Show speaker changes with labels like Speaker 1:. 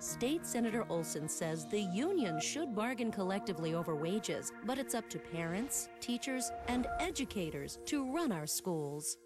Speaker 1: State Senator Olsen says the union should bargain collectively over wages, but it's up to parents, teachers, and educators to run our schools.